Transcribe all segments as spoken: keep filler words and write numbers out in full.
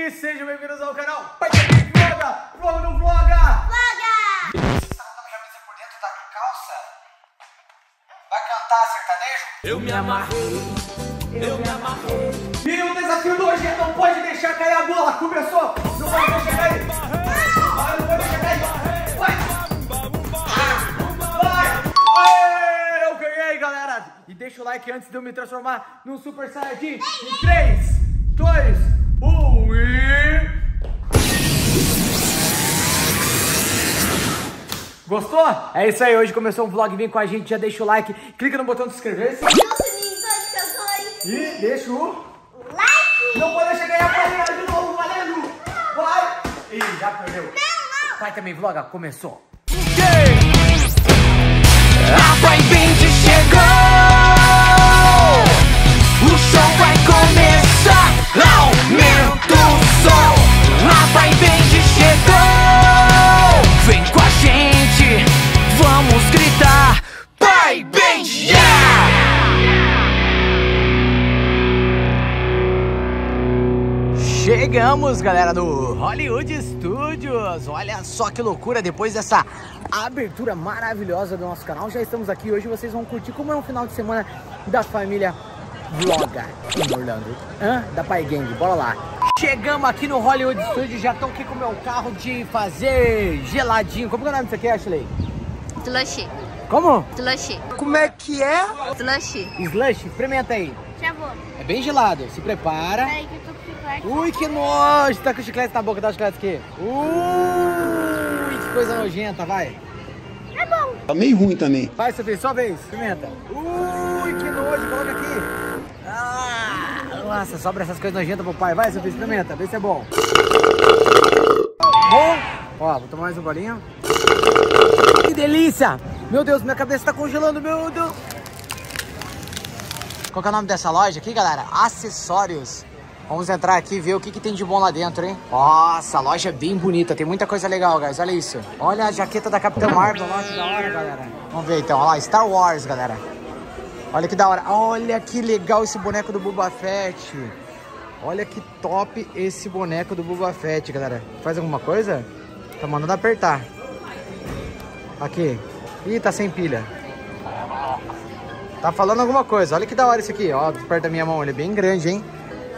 E sejam bem-vindos ao canal Pai Game Vloga! Vloga no Vloga! Vloga! Você tá com a camisa por dentro da calça? Vai cantar sertanejo? Eu me amarrei, eu me amarrei. E o desafio do hoje é não pode deixar cair a bola. Começou! Não pode deixar cair! Vai, não pode deixar cair! Vai! Vai! Aê, eu ganhei, galera! E deixa o like antes de eu me transformar num Super Saiyajin. Em três, dois, um e... Gostou? É isso aí, hoje começou um vlog, vem com a gente, já deixa o like, clica no botão de inscrever-se e deixa o like. Não pode deixar ganhar pra ganhar de novo, valendo! Vai! Ih, já perdeu. Não, não! Pai Também Vloga, começou. Yeah! A Pai Band chegou! O show vai começar! Aumenta o som! A Pai Band chegou! Vem com a gente! Vamos gritar! Pai Band! Yeah! Chegamos, galera, no Hollywood Studios. Olha só que loucura, depois dessa abertura maravilhosa do nosso canal, já estamos aqui. Hoje vocês vão curtir como é um final de semana da família Vloga em Orlando, Hã? da Pai Gang. Bora lá. Chegamos aqui no Hollywood Studios, já estou aqui com o meu carro de fazer geladinho. Como que é o nome disso aqui, Ashley? Slushie. Como? Slushie. Como é que é? Slushie. Slush, experimenta aí. Já vou. É bem gelado, se prepara. Peraí que eu tô com chiclete. Ui, que nojo! Tá com chiclete na boca, dá o chiclete aqui. Ui, que coisa nojenta, vai. É bom. Tá meio ruim também. Vai, Sofia, só vez, experimenta. Ui, que nojo, coloca aqui. Ah, nossa, sobra essas coisas nojentas pro pai. Vai, Sofia, experimenta, vê se é bom. Bom? Ó, vou tomar mais um bolinho. Que delícia! Meu Deus, minha cabeça tá congelando, meu Deus. Qual que é o nome dessa loja aqui, galera? Acessórios. Vamos entrar aqui e ver o que, que tem de bom lá dentro, hein? Nossa, a loja é bem bonita. Tem muita coisa legal, guys. Olha isso. Olha a jaqueta da Capitã Marvel. Olha que da hora, galera. Vamos ver, então. Olha lá, Star Wars, galera. Olha que da hora. Olha que legal esse boneco do Boba Fett. Olha que top esse boneco do Boba Fett, galera. Faz alguma coisa? Tá mandando apertar. Aqui. Ih, tá sem pilha. Tá falando alguma coisa. Olha que da hora esse aqui. Ó, perto da minha mão. Ele é bem grande, hein?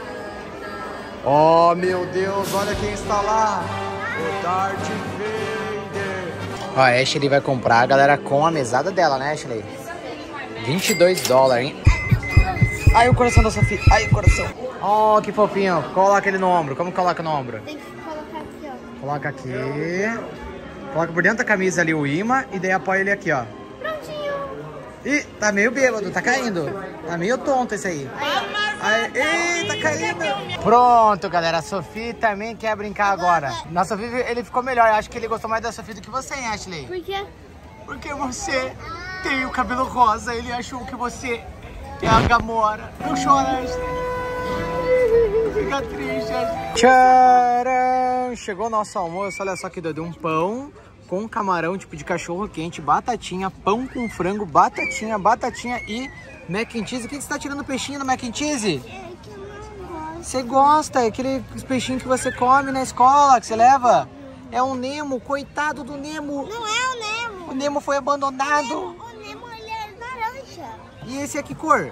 Oh, meu Deus. Olha quem está lá. O Darth Vader. Ó, a Ashley vai comprar, galera, com a mesada dela, né, Ashley? vinte e dois dólares, hein? Ai, o coração da Sofia. Ai, o coração. Oh, que fofinho. Coloca ele no ombro. Como coloca no ombro? Tem que colocar aqui, ó. Coloca aqui. Coloca por dentro da camisa ali o imã e daí apoia ele aqui, ó. Prontinho. Ih, tá meio bêbado, tá caindo. Tá meio tonto esse aí. Aí, ei, tá caindo. Pronto, galera. A Sofia também quer brincar agora. Na Sofia, ele ficou melhor. Eu acho que ele gostou mais da Sofia do que você, hein, Ashley? Por quê? Porque você tem o cabelo rosa. Ele achou que você é a Gamora. Não chora, Ashley. Fica triste, Ashley. Tcharam! Chegou o nosso almoço. Olha só que doido. Um pão com camarão, tipo de cachorro quente, batatinha, pão com frango, batatinha, batatinha e mac and cheese. O que que você tá tirando peixinho no mac and cheese? É que eu não gosto. Você gosta? É aquele peixinho que você come na escola, que você leva? É um Nemo, coitado do Nemo. Não é o Nemo. O Nemo foi abandonado. O Nemo, o Nemo ele é laranja. E esse é que cor?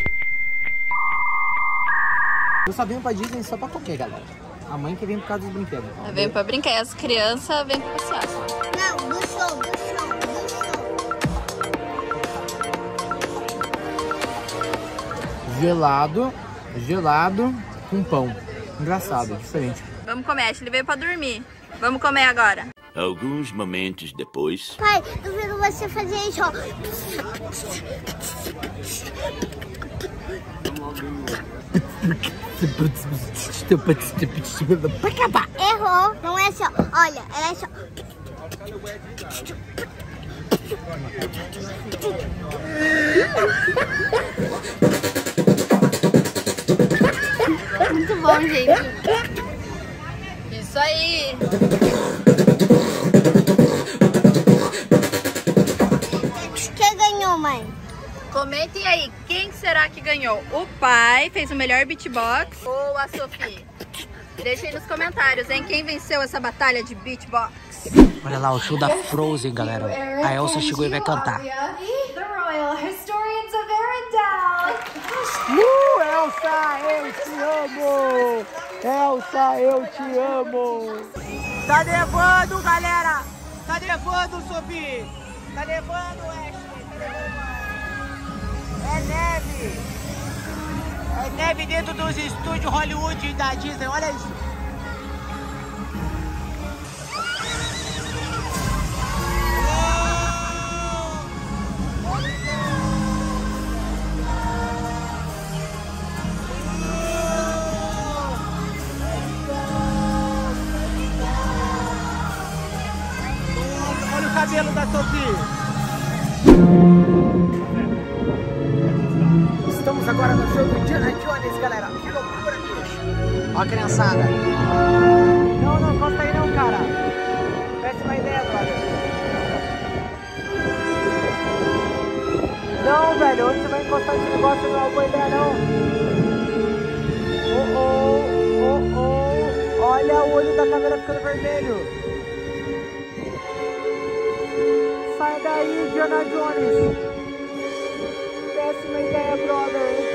Eu só venho pra Disney só pra qualquer, galera. A mãe que vem por causa dos brinquedos. Vem pra brincar e as crianças vêm pra passear. Não, do show, do show, do show. Gelado, gelado com pão. Engraçado, diferente. Vamos comer, Ashley veio pra dormir. Vamos comer agora. Alguns momentos depois. Pai, eu vi você fazer isso, ó. Errou. Não é só. Olha, ela é só. Muito bom, gente. Isso aí. Quem ganhou, mãe? Comentem aí, quem será que ganhou? O pai fez o melhor beatbox ou a Sofia? Deixa aí nos comentários, hein? Quem venceu essa batalha de beatbox? Olha lá, o show da Frozen, galera. A Elsa chegou e vai cantar. The Royal Historians of Arendelle. Uh, Elsa, eu te amo! Elsa, eu te amo! Tá nevando, galera! Tá nevando, Sophie! Tá nevando, Ashley! Tá nevando! É neve! É neve dentro dos estúdios Hollywood da Disney, olha isso! Olha o cabelo da Sophie! Estamos agora no show do Indiana Jones, galera. Que loucura, bicho. Ó a criançada. Não, não, encosta aí não, cara. Péssima ideia, brother. Não, velho, onde você vai encostar esse negócio? Não é uma boa ideia, não. Oh, oh, oh, oh. Olha o olho da câmera ficando vermelho. Sai daí, Indiana Jones. Péssima ideia, brother.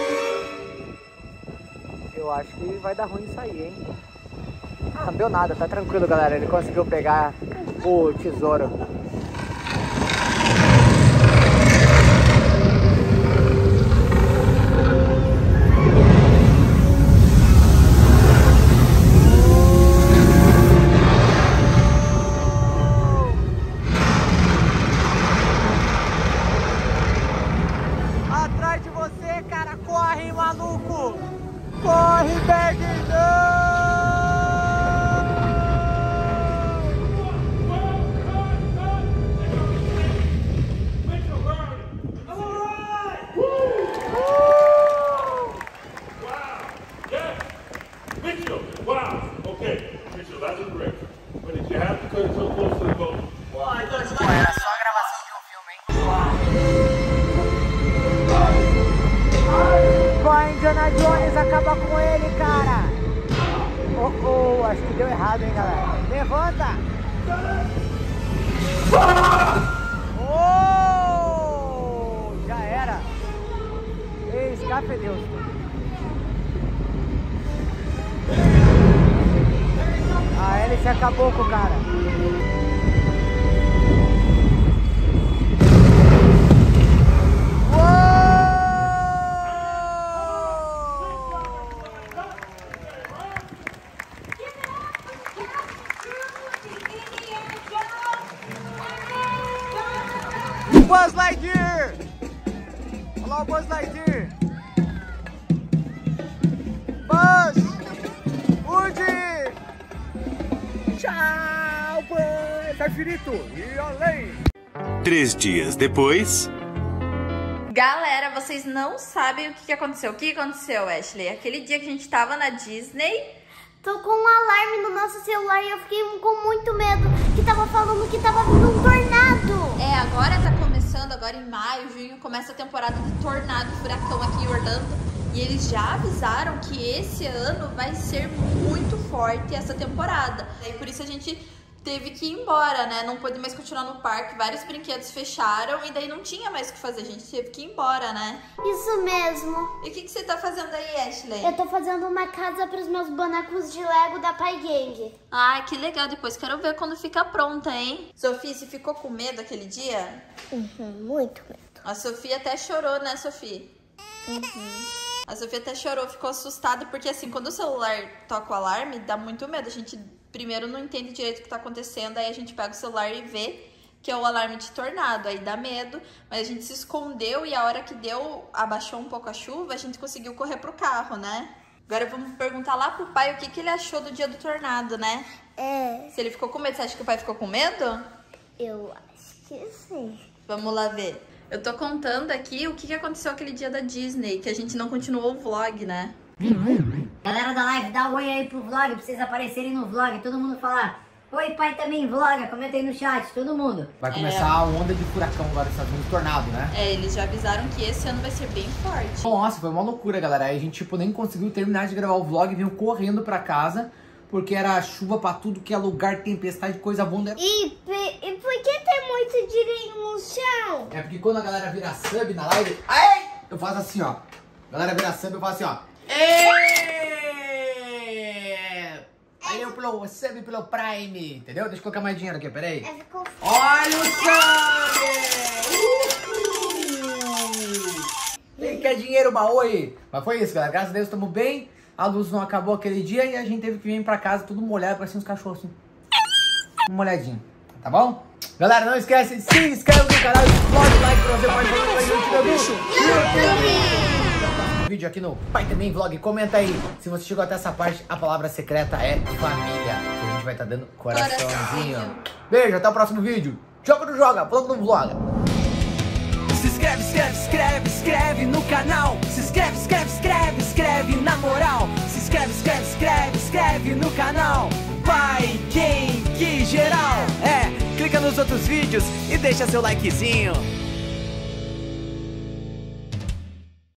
Eu acho que vai dar ruim isso aí, hein? Ah, não deu nada, tá tranquilo, galera. Ele conseguiu pegar o tesouro. Atrás de você, cara, corre, maluco! Corre, Bergdão! Mitchell, wow, okay, Mitchell, that's correct. But did you have to cut it so close to the boat? Well, I thought you Era só a gravação de um filme, hein? Vai, Indiana Jones, acaba com ele, cara! Oh, oh, acho que deu errado, hein, galera? Levanta! Oh! Já era! Ei, escape, Deus! A hélice acabou com o cara! Buzz Lightyear! Olha lá o Buzz Lightyear! Buzz! Woody! Tchau, Buzz! É finito! E além! Três dias depois... Galera, vocês não sabem o que aconteceu. O que aconteceu, Ashley? Aquele dia que a gente tava na Disney... Tocou um alarme no nosso celular e eu fiquei com muito medo, que tava falando que tava vindo um tornado. É, agora tá começando, agora em maio, junho, começa a temporada de tornado, furacão aqui em Orlando. E eles já avisaram que esse ano vai ser muito forte essa temporada. E por isso a gente teve que ir embora, né? Não pôde mais continuar no parque, vários brinquedos fecharam e daí não tinha mais o que fazer, a gente teve que ir embora, né? Isso mesmo. E o que, que você tá fazendo aí, Ashley? Eu tô fazendo uma casa pros meus bonecos de Lego da Pai Gang. Ai, que legal, depois quero ver quando fica pronta, hein? Sofia, você ficou com medo aquele dia? Uhum, muito medo. A Sofia até chorou, né, Sofia? Uhum. A Sofia até chorou, ficou assustada, porque assim, quando o celular toca o alarme, dá muito medo. A gente primeiro não entende direito o que tá acontecendo, aí a gente pega o celular e vê que é o alarme de tornado, aí dá medo. Mas a gente se escondeu e a hora que deu, abaixou um pouco a chuva, a gente conseguiu correr pro carro, né? Agora vamos perguntar lá pro pai o que, que ele achou do dia do tornado, né? É. Se ele ficou com medo, você acha que o pai ficou com medo? Eu acho que sim. Vamos lá ver. Eu tô contando aqui o que, que aconteceu aquele dia da Disney, que a gente não continuou o vlog, né? Galera da live, dá um oi aí pro vlog, pra vocês aparecerem no vlog, todo mundo falar Oi, pai também vloga, comenta aí no chat, todo mundo. Vai começar É. a onda de furacão agora, Estados Unidos, tornado, né? É, eles já avisaram que esse ano vai ser bem forte. Nossa, foi uma loucura, galera. Aí a gente, tipo, nem conseguiu terminar de gravar o vlog, veio correndo pra casa, porque era chuva pra tudo que é lugar, tempestade, coisa bunda. E, pe- e por que tem muito dinheiro no chão? É porque quando a galera vira sub na live, ai, eu faço assim, ó. A galera vira sub, eu faço assim, ó. Êêêê! Valeu pelo sub, pelo Prime, entendeu? Deixa eu colocar mais dinheiro aqui, peraí. É, ficou Olha o sub! Quem quer dinheiro, baú aí? Mas foi isso, galera. Graças a Deus, estamos bem. A luz não acabou aquele dia e a gente teve que vir pra casa tudo molhado, parecia uns cachorros assim. Uma molhadinha, tá bom? Galera, não esquece de se inscreve no canal, explode o like pra você participar do bicho. Vídeo aqui no Pai Também Vlog, comenta aí se você chegou até essa parte, a palavra secreta é família, que a gente vai estar tá dando coraçãozinho. Coraçãozinho. Beijo, até o próximo vídeo. Joga ou não joga? Vlog no vlog. Se inscreve, inscreve, inscreve, inscreve no canal. Se inscreve, inscreve, inscreve, inscreve na moral. Se inscreve, inscreve, inscreve, inscreve no canal. Pai Game geral. É, clica nos outros vídeos e deixa seu likezinho.